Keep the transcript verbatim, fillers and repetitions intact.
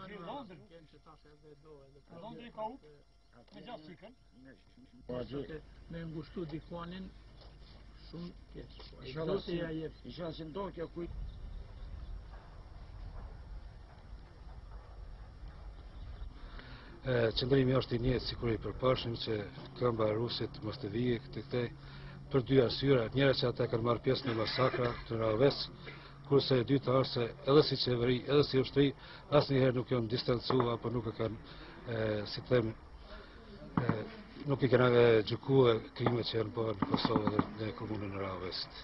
gjithë Londër. Londri ka up me gjatë cikën. Me ngushtu dikonin shumë keq. Inshallah si inshallah si ndo kjo kuj. Qëndrimi është i njëjtë sikur i përparshëm që këmba e rusit mos të vijë këtë këtej për dy arsyra. Njëra që ata kanë marrë pjesë në masakra të Raves, kurse e dyta është se edhe si qeveri, edhe si ushtri, asnjëherë nuk janë distancu apo nuk e kanë, si them, nuk i kanë gjykuar krimet që janë bërë në Kosovë dhe në komunën e Ravesit.